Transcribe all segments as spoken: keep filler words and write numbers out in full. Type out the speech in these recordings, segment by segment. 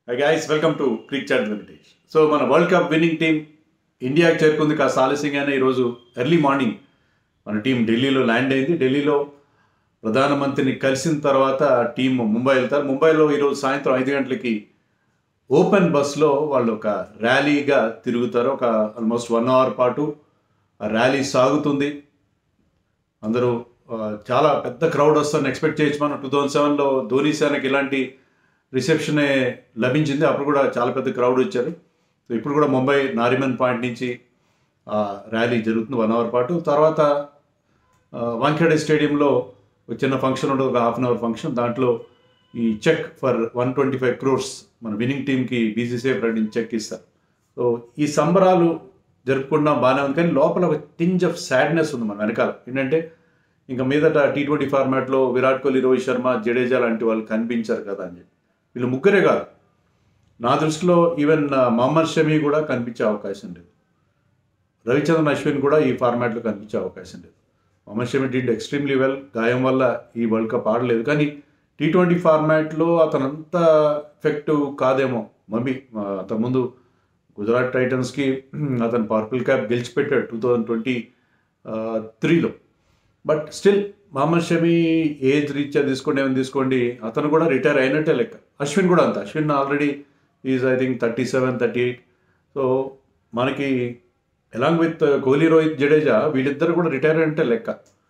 Hi guys, welcome to Creek Chat Vintage. So మన world cup winning team ఇండియాకి చేరుకుంది. కాస్త ఆలస్యంగానే ఈరోజు ఎర్లీ మార్నింగ్ మన టీం ఢిల్లీలో ల్యాండ్ అయింది. ఢిల్లీలో ప్రధానమంత్రిని కలిసిన తర్వాత టీం ముంబై వెళ్తారు. ముంబైలో ఈరోజు సాయంత్రం ఐదు గంటలకి ఓపెన్ బస్లో వాళ్ళు ఒక ర్యాలీగా తిరుగుతారు. ఒక ఆల్మోస్ట్ వన్ అవర్ పాటు ఆ ర్యాలీ సాగుతుంది. అందరూ చాలా పెద్ద క్రౌడ్ వస్తారని ఎక్స్పెక్ట్ చేయొచ్చు. మనం టూ థౌజండ్ సెవెన్లో ధోనీ సేనకి ఇలాంటి రిసెప్షనే లభించింది. అప్పుడు కూడా చాలా పెద్ద క్రౌడ్ వచ్చారు. సో ఇప్పుడు కూడా ముంబై నారిమన్ పాయింట్ నుంచి ర్యాలీ జరుగుతుంది వన్ అవర్ పాటు. తర్వాత వాంఖేడే స్టేడియంలో ఒక చిన్న ఫంక్షన్ ఉంటుంది, ఒక హాఫ్ అన్ అవర్ ఫంక్షన్. దాంట్లో ఈ check for one twenty five crores మన విన్నింగ్ టీంకి బీసీసీఐ ప్రకటించి చెక్ ఇస్తారు. సో ఈ సంబరాలు జరుపుకుంటాం బాగానే ఉంది, కానీ లోపల ఒక టింజ్ ఆఫ్ సాడ్నెస్ ఉంది మన వెనకాల. ఏంటంటే ఇంకా మీదట టీ ట్వంటీ ఫార్మాట్లో విరాట్ కోహ్లీ, రోహిత్ శర్మ, జడేజా లాంటి వాళ్ళు కనిపించారు కదా అని చెప్పి. వీళ్ళు ముగ్గురే కాదు, నా దృష్టిలో ఈవెన్ మహమ్మద్ షమీ కూడా కనిపించే అవకాశం లేదు. రవిచంద్రన్ అశ్విన్ కూడా ఈ ఫార్మాట్లో కనిపించే అవకాశం లేదు. Mohammed Shami did extremely well, గాయం వల్ల ఈ వరల్డ్ కప్ ఆడలేదు. కానీ టీ ట్వంటీ ఫార్మాట్లో అతను అంత ఎఫెక్టివ్ కాదేమో. మమ్మీ అంతకుముందు గుజరాత్ టైటన్స్కి అతను పర్పుల్ క్యాప్ గెలిచిపెట్టాడు టూ థౌజండ్ ట్వంటీ త్రీలో. But still Mohammed Shami age reach తీసుకోండి, ఏమైనా తీసుకోండి, అతను కూడా రిటైర్ అయినట్టే లెక్క. అశ్విన్ కూడా అంత. Ashwin already is I think thirty seven thirty eight. So మనకి అలాంగ్ విత్ కోహ్లీ, రోహిత్, జడేజా వీళ్ళిద్దరు కూడా రిటైర్ అయినట్టే లెక్క.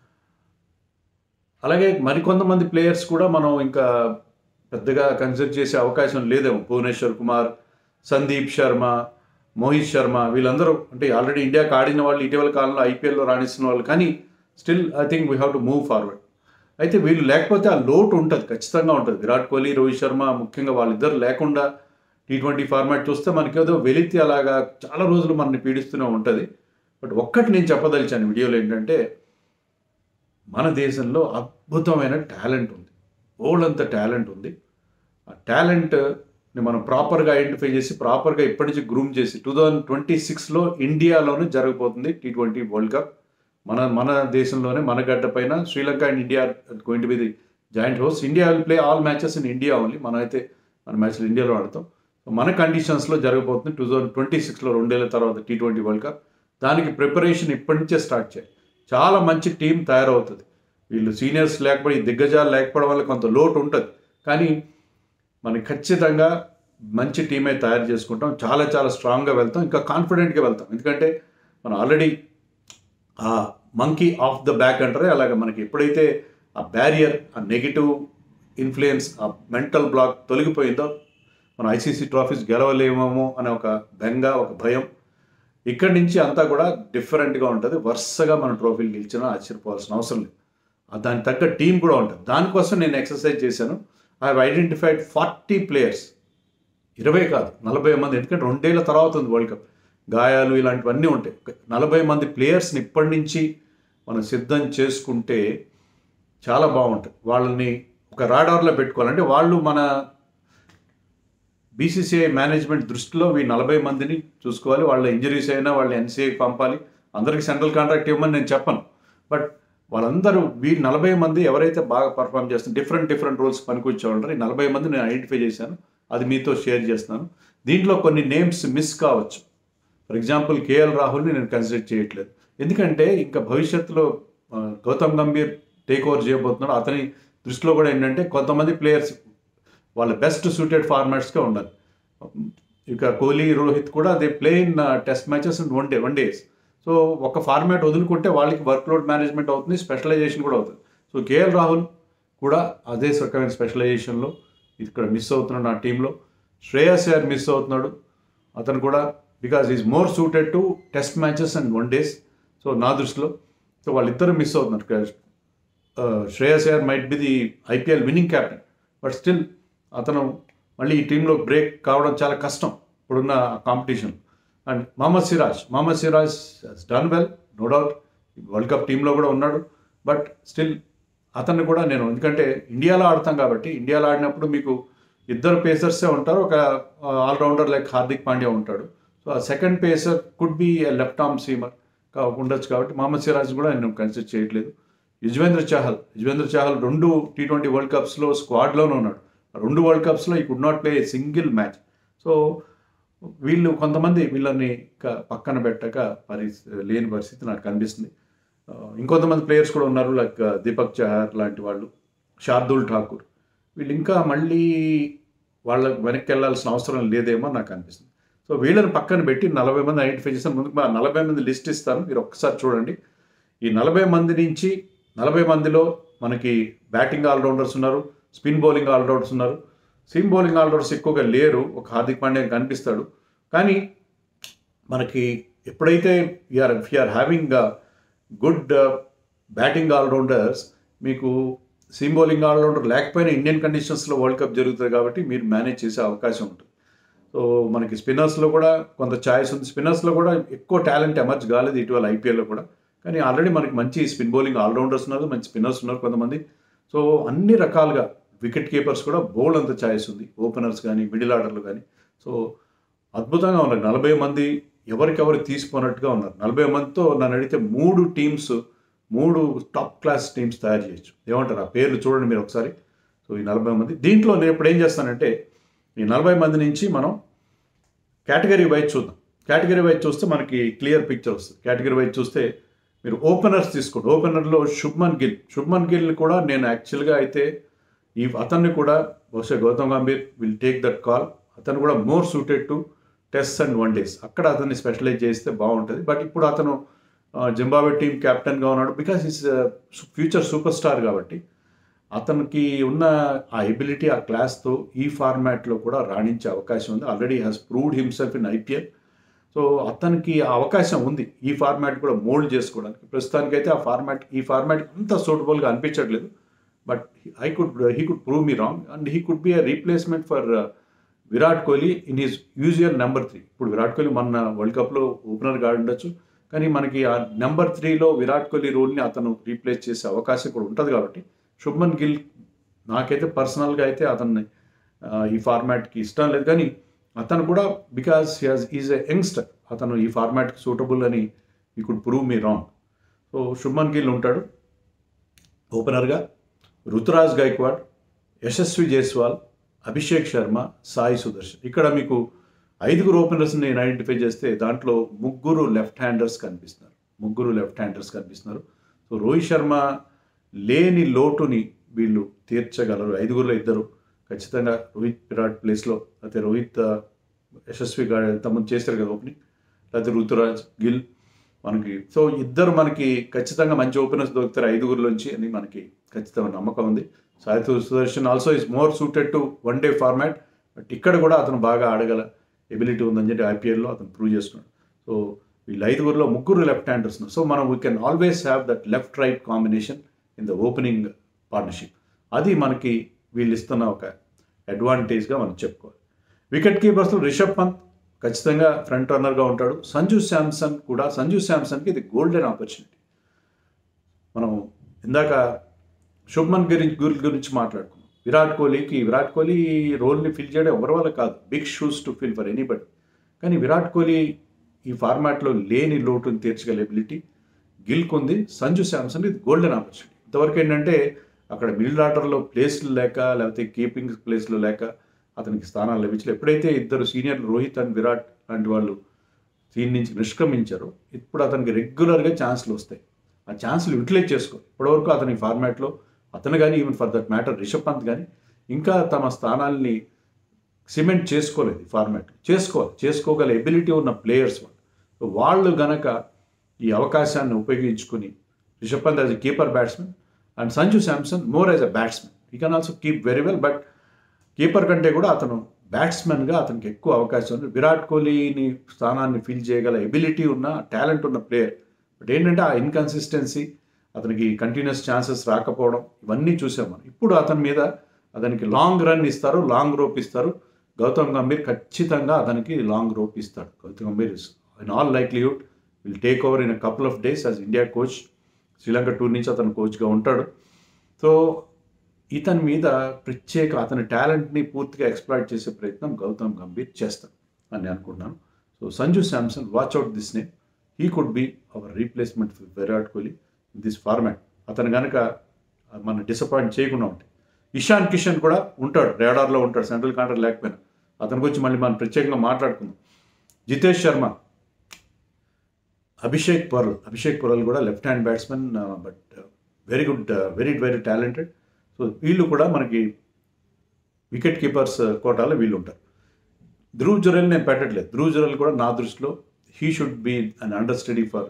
అలాగే మరికొంతమంది ప్లేయర్స్ కూడా మనం ఇంకా పెద్దగా కన్సిడర్ చేసే అవకాశం లేదేమో. భువనేశ్వర్ కుమార్, సందీప్ శర్మ, మోహిత్ శర్మ వీళ్ళందరూ అంటే ఆల్రెడీ ఇండియాకి ఆడిన వాళ్ళు, ఇటీవల కాలంలో ఐపీఎల్లో రాణిస్తున్న వాళ్ళు. కానీ still I think we have to move forward. అయితే వీళ్ళు లేకపోతే ఆ లోటు ఉంటుంది, ఖచ్చితంగా ఉంటుంది. విరాట్ కోహ్లీ, రోహిత్ శర్మ ముఖ్యంగా వాళ్ళిద్దరు లేకుండా టీ ట్వంటీ ఫార్మాట్ చూస్తే మనకి ఏదో వెలితి అలాగా చాలా రోజులు మనల్ని పీడిస్తూనే ఉంటుంది. బట్ ఒక్కటి నేను చెప్పదలిచాను వీడియోలో ఏంటంటే, మన దేశంలో అద్భుతమైన టాలెంట్ ఉంది, ఓల్డంత టాలెంట్ ఉంది. ఆ టాలెంట్ని మనం ప్రాపర్గా ఐడెంటిఫై చేసి ప్రాపర్గా ఇప్పటి నుంచి గ్రూమ్ చేసి టూ థౌజండ్ ట్వంటీ సిక్స్లో ఇండియాలోనే జరగబోతుంది టీ ట్వంటీ వరల్డ్ కప్. మన మన దేశంలోనే మన గడ్డ పైన Sri Lanka and India going to be the joint host. India will play all matches in India only. మనం అయితే మన మ్యాచ్లు ఇండియాలో ఆడతాం. మన కండిషన్స్లో జరగబోతుంది టూ థౌజండ్ ట్వంటీ సిక్స్లో రెండేళ్ల తర్వాత టీ ట్వంటీ వరల్డ్ కప్. దానికి ప్రిపరేషన్ ఇప్పటి నుంచే స్టార్ట్ చేయాలి. చాలా మంచి టీం తయారవుతుంది. వీళ్ళు సీనియర్స్ లేకపోయి దిగ్గజాలు లేకపోవడం వల్ల కొంత లోటు ఉంటుంది, కానీ మనకి ఖచ్చితంగా మంచి టీమే తయారు చేసుకుంటాం. చాలా చాలా స్ట్రాంగ్గా వెళ్తాం, ఇంకా కాన్ఫిడెంట్గా వెళ్తాం. ఎందుకంటే మనం ఆల్రెడీ ఆ మంకీ ఆఫ్ ద బ్యాక్ అంటారే, అలాగే మనకి ఎప్పుడైతే ఆ బ్యారియర్, ఆ నెగిటివ్ ఇన్ఫ్లుయెన్స్, ఆ మెంటల్ బ్లాక్ తొలగిపోయిందో మనం ఐసీసీ ట్రోఫీస్ గెలవలేమేమో అనే ఒక బెంగ, ఒక భయం ఇక్కడి నుంచి అంతా కూడా డిఫరెంట్గా ఉంటుంది. వరుసగా మనం ట్రోఫీలు గెలిచినా ఆశ్చర్యపోవాల్సిన అవసరం లేదు. దానికి తగ్గ టీం కూడా ఉంటుంది. దానికోసం నేను ఎక్సర్సైజ్ చేశాను. I have identified forty players, ఇరవై కాదు నలభై మంది. ఎందుకంటే రెండేళ్ల తర్వాత ఉంది వరల్డ్ కప్, గాయాలు ఇలాంటివన్నీ ఉంటాయి. నలభై మంది ప్లేయర్స్ని ఇప్పటి నుంచి మనం సిద్ధం చేసుకుంటే చాలా బాగుంటుంది. వాళ్ళని ఒక రాడార్లో పెట్టుకోవాలంటే వాళ్ళు మన బీసీసీఐ మేనేజ్మెంట్ దృష్టిలో ఈ నలభై మందిని చూసుకోవాలి. వాళ్ళ ఇంజరీస్ అయినా వాళ్ళ ఎన్సీఐకి పంపాలి. అందరికీ సెంట్రల్ కాంట్రాక్ట్ ఇవ్వమని నేను చెప్పను, బట్ వాళ్ళందరూ వీళ్ళు నలభై మంది ఎవరైతే బాగా పర్ఫామ్ చేస్తున్నారు, డిఫరెంట్ డిఫరెంట్ రోల్స్ పనికొచ్చేవాళ్ళు, ఈ నలభై మంది నేను ఐడెంటిఫై చేశాను. అది మీతో షేర్ చేస్తున్నాను. దీంట్లో కొన్ని నేమ్స్ మిస్ కావచ్చు. ఫర్ ఎగ్జాంపుల్ కేఎల్ రాహుల్ని నేను కన్సిడర్ చేయట్లేదు, ఎందుకంటే ఇంకా భవిష్యత్తులో గౌతమ్ గంభీర్ టేక్ ఓవర్ చేయబోతున్నాడు. అతని దృష్టిలో కూడా ఏంటంటే కొంతమంది ప్లేయర్స్ వాళ్ళ బెస్ట్ సూటెడ్ ఫార్మాట్స్గా ఉండాలి. ఇక కోహ్లీ, రోహిత్ కూడా they play in test matches and one day one days so ఒక ఫార్మాట్ వదులుకుంటే వాళ్ళకి వర్క్లోడ్ మేనేజ్మెంట్ అవుతుంది, స్పెషలైజేషన్ కూడా అవుతుంది. సో కేఎల్ రాహుల్ కూడా అదే రకమైన స్పెషలైజేషన్లో ఇక్కడ మిస్ అవుతున్నాడు నా టీంలో. శ్రేయస్ అయ్యర్ మిస్ అవుతున్నాడు, అతను కూడా because is more suited to test matches and one days. So నా దృష్టిలో సో వాళ్ళిద్దరు మిస్ అవుతున్నారు. Shreyas Iyer might be the IPL winning captain, but still అతను మళ్ళీ ఈ టీంలో బ్రేక్ కావడం చాలా కష్టం ఇప్పుడున్న competition. And Mohammed Siraj Mohammed Siraj done well, no doubt world cup టీంలో కూడా ఉన్నాడు. బట్ స్టిల్ అతన్ని కూడా నేను, ఎందుకంటే ఇండియాలో ఆడతాం కాబట్టి, ఇండియాలో ఆడినప్పుడు మీకు ఇద్దరు పేసర్సే ఉంటారు, ఒక ఆల్రౌండర్ లైక్ హార్దిక్ పాండ్యా ఉంటాడు. సో ఆ second pacer could be left arm seamer ఉండొచ్చు. కాబట్టి మహమ్మద్ సిరాజ్ కూడా నేను కన్సిడర్ చేయట్లేదు. యుజ్వేంద్ర చాహల్ యుజ్వేంద్ర చాహల్ రెండు టీ ట్వంటీ వరల్డ్ కప్స్లో స్క్వాడ్లోనే ఉన్నాడు, రెండు వరల్డ్ కప్స్లో he could not play single match. So వీళ్ళు కొంతమంది వీళ్ళని పక్కన పెట్టక పరిస్థితి లేని పరిస్థితి నాకు కనిపిస్తుంది. ఇంకొంతమంది ప్లేయర్స్ కూడా ఉన్నారు, లైక్ దీపక్ చహర్ లాంటి వాళ్ళు, శార్దుల్ ఠాకూర్, వీళ్ళు ఇంకా మళ్ళీ వాళ్ళకి వెనక్కి వెళ్ళాల్సిన అవసరం లేదేమో నాకు అనిపిస్తుంది. సో వీళ్ళని పక్కన పెట్టి నలభై మంది ఐడెంటిఫై చేస్తాను. ముందుకు మా నలభై మంది లిస్ట్ ఇస్తాను, మీరు ఒక్కసారి చూడండి. ఈ నలభై మంది నుంచి నలభై మందిలో మనకి బ్యాటింగ్ ఆల్రౌండర్స్ ఉన్నారు, స్పిన్ బౌలింగ్ ఆల్రౌండర్స్ ఉన్నారు. స్పిన్ బౌలింగ్ ఆల్రౌండర్స్ ఎక్కువగా లేరు, ఒక హార్దిక్ పాండ్యా కనిపిస్తాడు. కానీ మనకి ఎప్పుడైతే you're you're having good batting allrounders, మీకు స్పిన్ బౌలింగ్ ఆల్రౌండర్ లేకపోయినా ఇండియన్ కండిషన్స్లో వరల్డ్ కప్ జరుగుతుంది కాబట్టి మీరు మేనేజ్ చేసే అవకాశం ఉంటుంది. సో మనకి స్పిన్నర్స్లో కూడా కొంత ఛాయిస్ ఉంది. స్పిన్నర్స్లో కూడా ఎక్కువ టాలెంట్ ఎమర్జ్ కాలేదు ఇటీవల ఐపీఎల్లో కూడా, కానీ ఆల్రెడీ మనకి మంచి స్పిన్ బౌలింగ్ ఆల్రౌండర్స్ ఉన్నారు, మంచి స్పిన్నర్స్ ఉన్నారు కొంతమంది. సో అన్ని రకాలుగా వికెట్ కీపర్స్ కూడా బౌల్ అంత ఛాయిస్ ఉంది, ఓపెనర్స్ కానీ మిడిల్ ఆర్డర్లు కానీ. సో అద్భుతంగా ఉన్నారు. నలభై మంది ఎవరికెవరు తీసుకున్నట్టుగా ఉన్నారు. నలభై మందితో నన్ను అడిగితే మూడు టీమ్స్, మూడు టాప్ క్లాస్ టీమ్స్ తయారు చేయొచ్చు. ఏమంటారు ఆ పేర్లు చూడండి మీరు ఒకసారి. సో ఈ నలభై మంది దీంట్లో నేను ఇప్పుడు ఏం చేస్తానంటే ఈ నలభై మంది నుంచి మనం కేటగిరీ వైజ్ చూద్దాం. కేటగిరీ వైజ్ చూస్తే మనకి క్లియర్ పిక్చర్ వస్తుంది. కేటగిరీ వైజ్ చూస్తే మీరు ఓపెనర్స్ తీసుకోండి. ఓపెనర్లో శుభ్మన్ గిల్ శుభ్మన్ గిల్ కూడా నేను యాక్చువల్గా అయితే ఈ అతన్ని కూడా బహుశా Gautam Gambhir will take that call. అతను కూడా more suited to test and one days, అక్కడ అతన్ని స్పెషలైజ్ చేస్తే బాగుంటుంది. బట్ ఇప్పుడు అతను జింబాబ్వే టీమ్ కెప్టెన్గా ఉన్నాడు, because his future super star కాబట్టి అతనికి ఉన్న ఆ ఎబిలిటీ, ఆ క్లాస్తో ఈ ఫార్మాట్లో కూడా రాణించే అవకాశం ఉంది. Already has proved himself in IPL. So అతనికి ఆ అవకాశం ఉంది ఈ ఫార్మాట్ కూడా మోల్డ్ చేసుకోవడానికి. ప్రస్తుతానికైతే ఆ ఫార్మాట్ ఈ ఫార్మాట్ అంత సూటబుల్గా అనిపించట్లేదు. But I could he could prove me wrong and he could be a replacement for Virat Kohli in his usual number three. ఇప్పుడు విరాట్ కోహ్లీ మన వరల్డ్ కప్లో ఓపెనర్గా ఉండొచ్చు, కానీ మనకి ఆ నెంబర్ త్రీలో విరాట్ కోహ్లీ రోల్ని అతను రీప్లేస్ చేసే అవకాశం కూడా ఉంటుంది. కాబట్టి శుభ్మన్ గిల్ నాకైతే పర్సనల్గా అయితే అతన్ని ఈ ఫార్మాట్కి ఇష్టం లేదు, కానీ అతను కూడా because he has is a youngster, అతను ఈ ఫార్మాట్కి సూటబుల్ అని he could prove me wrong. So Shubman Gill ఉంటాడు ఓపెనర్గా. రుతురాజ్ గైక్వాడ్, యశస్వి జైస్వాల్, అభిషేక్ శర్మ, సాయి సుదర్శన్. ఇక్కడ మీకు ఐదుగురు ఓపెనర్స్ని నేను ఐడెంటిఫై చేస్తే దాంట్లో ముగ్గురు లెఫ్ట్ హ్యాండర్స్ కనిపిస్తున్నారు ముగ్గురు లెఫ్ట్ హ్యాండర్స్ కనిపిస్తున్నారు సో రోహిత్ శర్మ లేని లోటుని వీళ్ళు తీర్చగలరు. ఐదుగురులో ఇద్దరు ఖచ్చితంగా రోహిత్ విరాట్ ప్లేస్లో, అయితే రోహిత్ యశస్వి తమను చేస్తారు కదా ఓపెనింగ్, లేకపోతే రుతురాజ్ గిల్ మనకి. సో ఇద్దరు మనకి ఖచ్చితంగా మంచి ఓపెనర్స్ దొరుకుతారు ఐదుగురులోంచి అని మనకి ఖచ్చితంగా నమ్మకం ఉంది. Sai Sudharsan also is more suited to one day format, but ఇక్కడ కూడా అతను బాగా ఆడగల ఎబిలిటీ ఉందని చెప్పి ఐపీఎల్లో అతను ప్రూవ్ చేస్తున్నాడు. సో వీళ్ళు ఐదుగురులో ముగ్గురు లెఫ్ట్ హ్యాండర్స్. సో మనం we can always have that left right combination in the opening partnership. అది మనకి వీళ్ళు ఇస్తున్న ఒక అడ్వాంటేజ్గా మనం చెప్పుకోవాలి. వికెట్ కీపర్స్లో రిషబ్ పంత్ ఖచ్చితంగా ఫ్రంట్ రన్నర్గా ఉంటాడు. సంజు శాంసన్ కూడా, సంజు శాంసన్కి ఇది గోల్డెన్ ఆపర్చునిటీ. మనం ఇందాక శుభ్మన్ గిల్ గురి గురించి మాట్లాడుకున్నాం. విరాట్ కోహ్లీకి విరాట్ కోహ్లీ రోల్ని ఫిల్ చేయడం ఎవరి వల్ల కాదు, big shoes to fill for anybody. కానీ విరాట్ కోహ్లీ ఈ ఫార్మాట్లో లేని లోటుని తీర్చగల ఎబిలిటీ గిల్కు ఉంది. సంజు శాంసన్ ఇది గోల్డెన్ ఆపర్చునిటీ. ఇంతవరకు ఏంటంటే అక్కడ మిడిల్ ఆర్డర్లో ప్లేస్లు లేక, లేకపోతే కీపింగ్ ప్లేస్లు లేక అతనికి స్థానాలు లభించలేదు. ఎప్పుడైతే ఇద్దరు సీనియర్లు రోహిత్ అండ్ విరాట్ లాంటి వాళ్ళు దీని నుంచి నిష్క్రమించారో ఇప్పుడు అతనికి రెగ్యులర్గా ఛాన్స్లు వస్తాయి. ఆ ఛాన్స్లు యూటిలైజ్ చేసుకో. ఇప్పటివరకు అతని ఫార్మాట్లో అతను కానీ, even for that matter Rishabh Pant కానీ ఇంకా తమ స్థానాల్ని సిమెంట్ చేసుకోలేదు. ఈ ఫార్మాట్ చేసుకోవాలి, చేసుకోగల ఎబిలిటీ ఉన్న ప్లేయర్స్ వాళ్ళు. సో వాళ్ళు గనక ఈ అవకాశాన్ని ఉపయోగించుకుని, Rishabh Pant as a keeper batsmen and Sanju Samson more as a batsmen, he can also keep very well. But keeper కంటే కూడా అతను బ్యాట్స్మెన్గా అతనికి ఎక్కువ అవకాశం ఉంది. విరాట్ కోహ్లీని స్థానాన్ని ఫిల్ చేయగల ఎబిలిటీ ఉన్న, టాలెంట్ ఉన్న ప్లేయర్. బట్ ఏంటంటే ఆ ఇన్కన్సిస్టెన్సీ, అతనికి కంటిన్యూస్ ఛాన్సెస్ రాకపోవడం, ఇవన్నీ చూసాం మనం. ఇప్పుడు అతని మీద అతనికి లాంగ్ రన్ ఇస్తారు, లాంగ్ రోప్ ఇస్తారు. గౌతమ్ గంభీర్ ఖచ్చితంగా అతనికి లాంగ్ రోప్ ఇస్తాడు. Gautam Gambhir in all likelihood will take over in a couple of days as India coach. Sri Lanka tour నుంచి అతను కోచ్గా ఉంటాడు. సో ఇతని మీద ప్రత్యేక అతని టాలెంట్ని పూర్తిగా ఎక్స్ప్లాయిట్ చేసే ప్రయత్నం గౌతమ్ గంభీర్ చేస్తాడు అని నేను అనుకుంటున్నాను. So Sanju Samson, watch out this name. He could be our replacement for Virat Kohli in this format. అతను కనుక మన డిసప్పాయింట్ చేయకుండా ఉంటాయి. ఇషాన్ కిషన్ కూడా ఉంటాడు, రేడార్లో ఉంటాడు, సెంట్రల్ కాంటర్ లేకపోయినా. అతని గురించి మళ్ళీ మనం ప్రత్యేకంగా మాట్లాడుకుందాం. జితేష్ శర్మ, అభిషేక్ పొరల్ అభిషేక్ పొరల్ కూడా left hand batsmen, but very good, very very talented. So వీళ్ళు కూడా మనకి వికెట్ కీపర్స్ కోటాలో వీళ్ళు ఉంటారు. ధ్రువ్ జురెల్ నేను పెట్టట్లేదు. ధ్రువ్ జురెల్ కూడా నా దృష్టిలో he should be an understudy for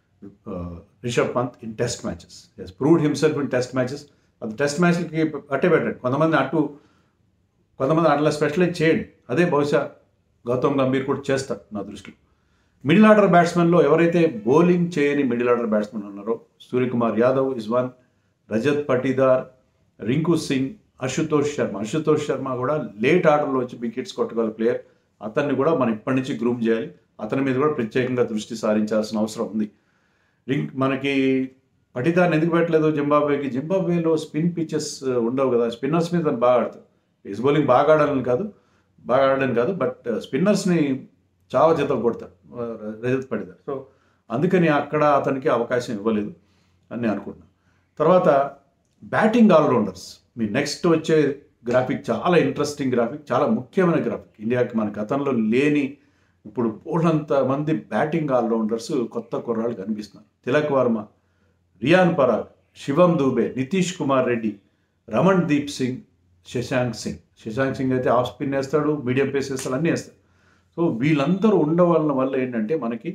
Rishabh Pant in test matches. He's proved himself in test matches. అది టెస్ట్ మ్యాచ్లకి అట్టే పెట్టండి. కొంతమంది అటు కొంతమంది అట్లా స్పెషలైజ్ చేయండి. అదే బహుశా గౌతమ్ గంభీర్ కూడా చేస్తారు నా దృష్టిలో. మిడిల్ ఆర్డర్ బ్యాట్స్మెన్లో ఎవరైతే బౌలింగ్ చేయని మిడిల్ ఆర్డర్ బ్యాట్స్మెన్ ఉన్నారో, సూర్యకుమార్ యాదవ్ ఇస్ వన్, రజత్ పటీదార్, రింకు సింగ్, అశుతోష్ శర్మ. అశుతోష్ శర్మ కూడా లేట్ ఆర్డర్లో వచ్చి వికెట్స్ కొట్టగల ప్లేయర్. అతన్ని కూడా మనం ఇప్పటి నుంచి గ్రూమ్ చేయాలి. అతని మీద కూడా ప్రత్యేకంగా దృష్టి సారించాల్సిన అవసరం ఉంది. రింక్ మనకి పటీదార్ని ఎందుకు పెట్టలేదు జింబాబ్వేకి? జింబాబ్వేలో స్పిన్ పిచెస్ ఉండవు కదా, స్పిన్నర్స్ మీద తను బాగా ఆడతారు. పేస్ బౌలింగ్ బాగా ఆడాలని కాదు, బాగా ఆడని కాదు, బట్ స్పిన్నర్స్ని చావ చేతలు కొడతారు రజత్ పటీదార్. సో అందుకని అక్కడ అతనికి అవకాశం ఇవ్వలేదు అని నేను అనుకుంటున్నాను. తర్వాత బ్యాటింగ్ ఆల్రౌండర్స్, మీ నెక్స్ట్ వచ్చే గ్రాఫిక్ చాలా ఇంట్రెస్టింగ్ గ్రాఫిక్, చాలా ముఖ్యమైన గ్రాఫిక్. ఇండియాకి మన గతంలో లేని ఇప్పుడు బోల్డంత మంది బ్యాటింగ్ ఆల్రౌండర్స్ కొత్త కుర్రాళ్ళు కనిపిస్తున్నారు. తిలక్ వర్మ, రియాన్ పరాగ్, శివం దూబే, నితీష్ కుమార్ రెడ్డి, రమణ్ దీప్ సింగ్, శశాంక్ సింగ్. శశాంక్ సింగ్ అయితే ఆఫ్ స్పిన్ వేస్తాడు, మీడియం పేస్ వేస్తాడు, అన్నీ వేస్తాడు. సో వీళ్ళందరూ ఉండవలన వల్ల ఏంటంటే మనకి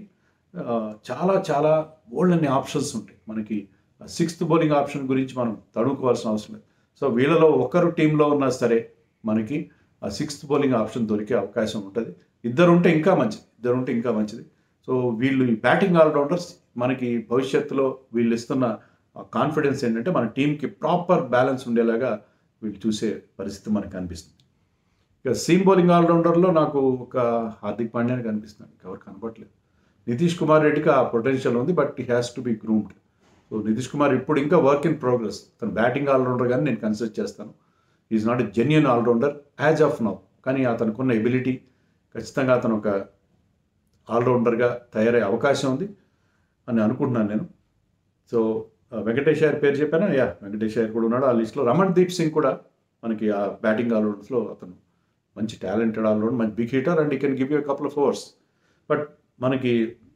చాలా చాలా బోల్డ్ ఆప్షన్స్ ఉంటాయి. మనకి సిక్స్త్ బౌలింగ్ ఆప్షన్ గురించి మనం తడుకోవాల్సిన అవసరం లేదు. సో వీళ్ళలో ఒకరు టీంలో ఉన్నా సరే మనకి ఆ సిక్స్త్ బౌలింగ్ ఆప్షన్ దొరికే అవకాశం ఉంటుంది. ఇద్దరు ఉంటే ఇంకా మంచిది, ఇద్దరు ఉంటే ఇంకా మంచిది. సో వీళ్ళు ఈ బ్యాటింగ్ ఆల్రౌండర్స్ మనకి భవిష్యత్తులో వీళ్ళు ఇస్తున్న కాన్ఫిడెన్స్ ఏంటంటే మన టీంకి ప్రాపర్ బ్యాలెన్స్ ఉండేలాగా వీళ్ళు చూసే పరిస్థితి మనకు కనిపిస్తుంది. ఇక సీమ్ బౌలింగ్ ఆల్రౌండర్లో నాకు ఒక హార్దిక్ పాండ్యాని కనిపిస్తున్నాడు, ఎవరు కనపట్లేదు. నితీష్ కుమార్ రెడ్డికి ఆ పొటెన్షియల్ ఉంది, but he has to be groomed. So Nitish Kumar ఇప్పుడు ఇంకా వర్క్ ఇన్ ప్రోగ్రెస్. తను బ్యాటింగ్ ఆల్రౌండర్ కానీ నేను కన్సిడర్ చేస్తాను. Is not a genuine allrounder as of now, కానీ అతనుకున్న ఎబిలిటీ ఖచ్చితంగా అతను ఒక ఆల్రౌండర్గా తయారయ్యే అవకాశం ఉంది అని అనుకుంటున్నాను నేను. సో వెంకటేష్ అయ్యర్ పేరు చెప్పాను, యా వెంకటేష్ అయ్యర్ కూడా ఉన్నాడు ఆ లిస్ట్లో. రమణ్ దీప్ సింగ్ కూడా మనకి ఆ బ్యాటింగ్ ఆల్రౌండర్స్లో అతను మంచి టాలెంటెడ్ ఆల్రౌండర్, మంచి big hitter, and he can give you couple of overs. But మనకి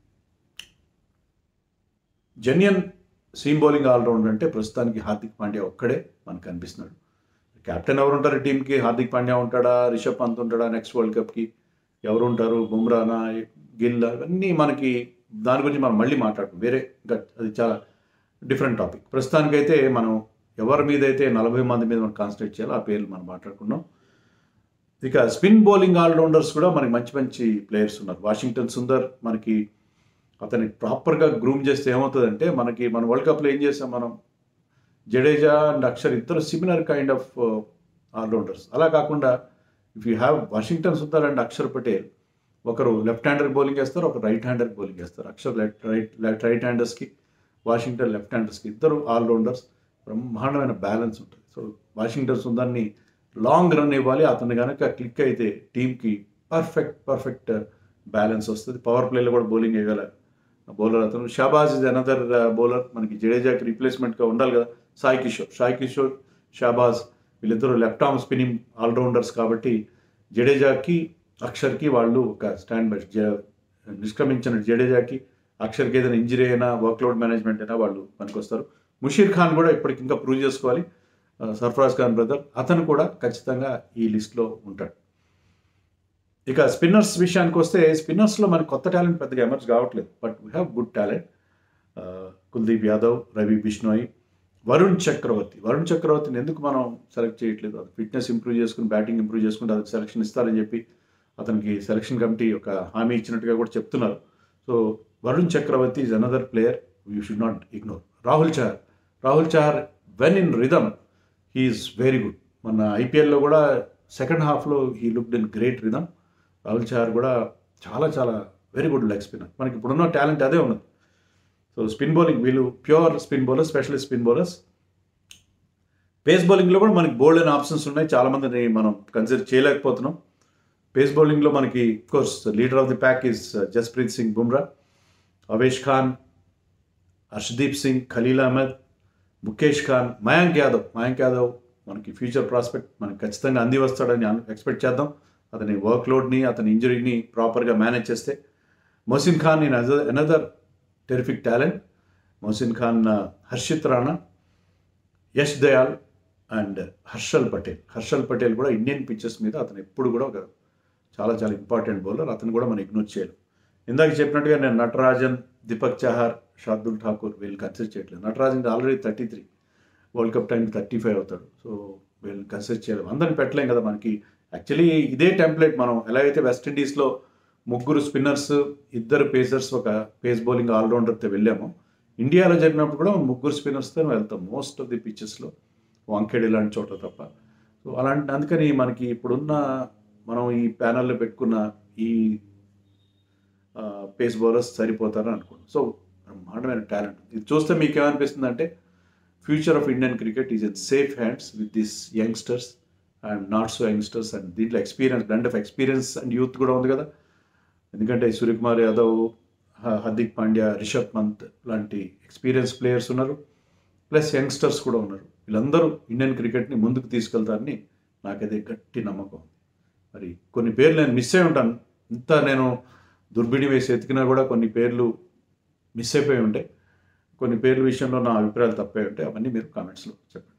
జెన్యన్ సీమ్ బౌలింగ్ ఆల్రౌండర్ అంటే ప్రస్తుతానికి హార్దిక్ పాండ్యా ఒక్కడే మనకు కనిపిస్తున్నాడు. కెప్టెన్ ఎవరు ఉంటారు టీంకి? హార్దిక్ పాండ్యా ఉంటాడా, రిషబ్ పంత్ ఉంటాడా నెక్స్ట్ వరల్డ్ కప్కి? ఎవరు ఉంటారు? బుమ్రానా, గిల్, అవన్నీ మనకి దాని గురించి మనం మళ్ళీ మాట్లాడుతాం, వేరే అది చాలా డిఫరెంట్ టాపిక్. ప్రస్తుతానికైతే మనం ఎవరి మీద అయితే నలభై మంది మీద మనం కాన్సన్ట్రేట్ చేయాలో ఆ పేర్లు మనం మాట్లాడుకున్నాం. ఇక స్పిన్ బౌలింగ్ ఆల్రౌండర్స్ కూడా మనకి మంచి మంచి ప్లేయర్స్ ఉన్నారు. వాషింగ్టన్ సుందర్ మనకి అతన్ని ప్రాపర్గా గ్రూమ్ చేస్తే ఏమవుతుందంటే మనకి మన వరల్డ్ కప్లో ఏం చేసాం మనం, జడేజా అండ్ అక్షర్ ఇద్దరు సిమిలర్ కైండ్ ఆఫ్ ఆల్రౌండర్స్. అలా కాకుండా if you have Washington Sundar and Axar Patel, ఒకరు లెఫ్ట్ హ్యాండర్ బౌలింగ్ వేస్తారు, ఒకరు రైట్ హ్యాండర్ బౌలింగ్ వేస్తారు. అక్షర్ లెఫ్ట్ రైట్ లెఫ్ట్ రైట్ హ్యాండర్స్కి, వాషింగ్టన్ లెఫ్ట్ హ్యాండర్స్కి, ఇద్దరు ఆల్రౌండర్స్. బ్రహ్మాండమైన బ్యాలెన్స్ ఉంటుంది. సో వాషింగ్టన్ సుందర్ని లాంగ్ రన్ ఇవ్వాలి, అతను కనుక క్లిక్ అయితే టీంకి పర్ఫెక్ట్ పర్ఫెక్ట్ బ్యాలెన్స్ వస్తుంది. పవర్ ప్లేలో కూడా బౌలింగ్ వేయగల బౌలర్ అతను. షాబాజ్ ఇస్ అనదర్ బౌలర్, మనకి జడేజాకి రీప్లేస్మెంట్గా ఉండాలి కదా. సాయి కిషోర్ సాయి కిషోర్ షాబాజ్ వీళ్ళిద్దరూ లెఫ్ట్ ఆర్మ్ స్పిన్నింగ్ ఆల్రౌండర్స్ కాబట్టి జడేజాకి అక్షర్కి వాళ్ళు ఒక స్టాండ్ బై. నిష్క్రమించిన జడేజాకి అక్షర్కి ఏదైనా ఇంజరీ అయినా, వర్క్లోడ్ మేనేజ్మెంట్ అయినా వాళ్ళు పనికొస్తారు. ముషీర్ ఖాన్ కూడా ఇప్పటికి ఇంకా ప్రూవ్ చేసుకోవాలి, సర్ఫరాజ్ ఖాన్ బ్రదర్, అతను కూడా ఖచ్చితంగా ఈ లిస్ట్లో ఉంటాడు. ఇక స్పిన్నర్స్ విషయానికి వస్తే స్పిన్నర్స్లో మనకి కొత్త టాలెంట్ పెద్దగా ఎమర్జ్ కావట్లేదు, but we have good talent. Kuldeep Yadav, Ravi Bishnoi, Varun Chakravarthy. Varun చక్రవర్తిని ఎందుకు మనం సెలెక్ట్ చేయట్లేదు? అది ఫిట్నెస్ ఇంప్రూవ్ చేసుకుని, బ్యాటింగ్ ఇంప్రూవ్ చేసుకుంటే అతనికి సెలక్షన్ ఇస్తారని చెప్పి అతనికి సెలక్షన్ కమిటీ ఒక హామీ ఇచ్చినట్టుగా కూడా చెప్తున్నారు. So Varun Chakravarthy is another player you should not ignore. Rahul Chahar Rahul Chahar when in rhythm he's very good. మన ఐపీఎల్లో కూడా సెకండ్ హాఫ్లో he looked in great rhythm. Rahul Chahar కూడా చాలా చాలా వెరీ గుడ్ లెగ్ స్పిన్నర్. మనకి ఇప్పుడున్న టాలెంట్ అదే ఉన్నది. సో స్పిన్ బౌలింగ్ వీళ్ళు pure spin bowlers, specialist spin bowlers. Pace బౌలింగ్లో కూడా మనకి బోల్డ్ అయిన ఆప్షన్స్ ఉన్నాయి, చాలామందిని మనం కన్సిడర్ చేయలేకపోతున్నాం. పేస్ బౌలింగ్లో మనకి course leader of the pack is Jasprit Singh Bumrah, Avesh Khan, Harshdeep Singh, Khaleel Ahmed, Mukesh Khan, Mayank Yadav. Mayank Yadav మనకి ఫ్యూచర్ ప్రాస్పెక్ట్ మనకి ఖచ్చితంగా అంది వస్తాడని ఎక్స్పెక్ట్ చేద్దాం. అతని వర్క్లోడ్ని, అతని ఇంజరీని ప్రాపర్గా మేనేజ్ చేస్తే. Mohsin Khan in another terrific talent. Mohsin Khan, Harshit Rana, Yash Dayal and Harshal Patel. Harshal Patel కూడా ఇండియన్ పిచ్చెస్ మీద అతను ఎప్పుడు కూడా ఒక చాలా చాలా ఇంపార్టెంట్ బౌలర్. అతను కూడా మనం ఇగ్నోర్ చేయాలి. ఇందాక చెప్పినట్టుగా నేను నటరాజన్, దీపక్ చహార్, షార్దుల్ ఠాకూర్ వీళ్ళు కన్సిడర్ చేయట్లేదు. Natarajan already thirty three world cup టైంకి థర్టీ ఫైవ్ అవుతాడు. సో వీళ్ళని కన్సిడర్ చేయలేము. అందరిని పెట్టలేం కదా. మనకి యాక్చువల్లీ ఇదే టెంప్లెట్. మనం ఎలాగైతే వెస్టిండీస్లో ముగ్గురు స్పిన్నర్స్, ఇద్దరు పేసర్స్, ఒక పేస్ బౌలింగ్ ఆల్రౌండర్తో వెళ్ళాము, ఇండియాలో జరిగినప్పుడు కూడా ముగ్గురు స్పిన్నర్స్తో వెళ్తాం మోస్ట్ ఆఫ్ ది పిచ్చెస్లో, వాంఖేడే లాంటి చోట్ల తప్ప. సో అలాంటి అందుకని మనకి ఇప్పుడున్న మనం ఈ ప్యానల్లో పెట్టుకున్న ఈ పేస్ బౌలర్స్ సరిపోతారని అనుకుంటున్నాం. సో బ్రహ్మాండమైన టాలెంట్. ఇది చూస్తే మీకు ఏమనిపిస్తుంది అంటే future of Indian cricket is in safe hands with this youngsters and not so youngsters. And దీంట్లో experience, blend of experience and youth కూడా ఉంది కదా. ఎందుకంటే సూర్యకుమార్ యాదవ్, హార్దిక్ పాండ్యా, రిషబ్ పంత్ లాంటి ఎక్స్పీరియన్స్ ప్లేయర్స్ ఉన్నారు, ప్లస్ యంగ్స్టర్స్ కూడా ఉన్నారు. వీళ్ళందరూ ఇండియన్ క్రికెట్ని ముందుకు తీసుకెళ్తారని నాకైతే గట్టి నమ్మకం. మరి కొన్ని పేర్లు నేను మిస్ అయి ఉంటాను. ఇంత నేను దుర్బిడి వేసి ఎతికినా కూడా కొన్ని పేర్లు మిస్ అయిపోయి ఉంటాయి. కొన్ని పేర్ల విషయంలో నా అభిప్రాయాలు తప్పే ఉంటాయి. అవన్నీ మీరు కామెంట్స్లో చెప్పండి.